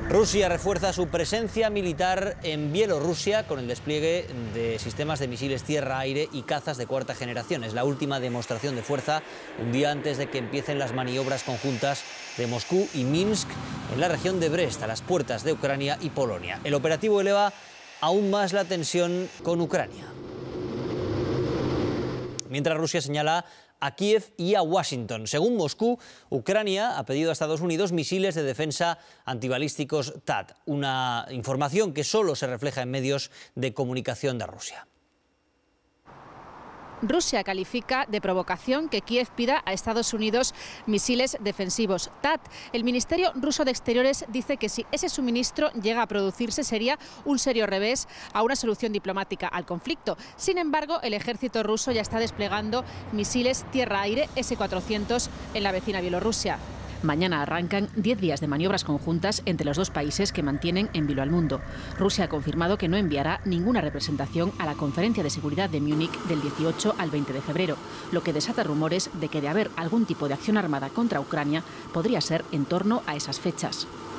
Rusia refuerza su presencia militar en Bielorrusia con el despliegue de sistemas de misiles tierra-aire y cazas de cuarta generación. Es la última demostración de fuerza un día antes de que empiecen las maniobras conjuntas de Moscú y Minsk en la región de Brest, a las puertas de Ucrania y Polonia. El operativo eleva aún más la tensión con Ucrania. Mientras Rusia señala a Kiev y a Washington. Según Moscú, Ucrania ha pedido a Estados Unidos misiles de defensa antibalísticos THAAD, una información que solo se refleja en medios de comunicación de Rusia. Rusia califica de provocación que Kiev pida a Estados Unidos misiles defensivos THAAD. El Ministerio ruso de Exteriores dice que si ese suministro llega a producirse sería un serio revés a una solución diplomática al conflicto. Sin embargo, el ejército ruso ya está desplegando misiles tierra-aire S-400 en la vecina Bielorrusia. Mañana arrancan 10 días de maniobras conjuntas entre los dos países que mantienen en vilo al mundo. Rusia ha confirmado que no enviará ninguna representación a la Conferencia de Seguridad de Múnich del 18 al 20 de febrero, lo que desata rumores de que de haber algún tipo de acción armada contra Ucrania podría ser en torno a esas fechas.